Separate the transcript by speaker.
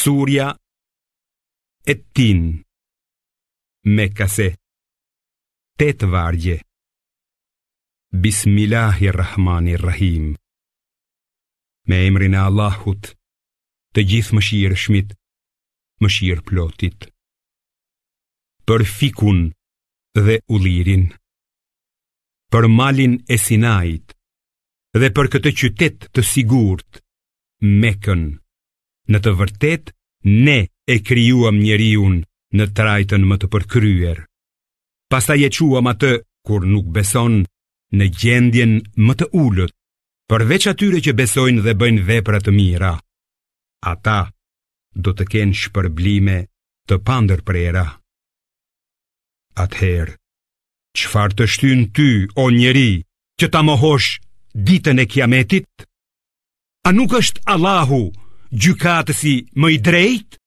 Speaker 1: Surja e Tin, Mekase, 8 vargje. Bismillahirrahmanirrahim. Me emrin e Allahut, të gjithë mëshirshmit, mëshirëplotit. Për fikun dhe ullirin, për malin e Sinait, dhe për këtë qytet të sigurt, Mekën. Në të vërtet, ne e krijuam njeriun në trajtën më të përkryer. Pastaj e quam atë, kur nuk beson, në gjendjen më të ulët, përveç atyre që besojnë dhe bëjnë vepra të mira. Ata do të kenë shpërblime të pandërprera. Atëherë, çfarë të shtyn ty, o njeri, që ta mohosh ditën e Kiametit? A nuk është Allahu gjykatësi më i drejtë?